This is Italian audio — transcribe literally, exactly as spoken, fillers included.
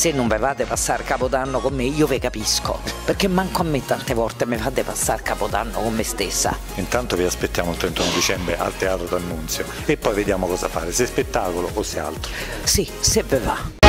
se non vi fate passare Capodanno con me io vi capisco, perché manco a me tante volte mi fate passare Capodanno con me stessa. Intanto vi aspettiamo il trentuno dicembre al Teatro D'Annunzio e poi vediamo cosa fare, se spettacolo o se altro. Sì, se ve va.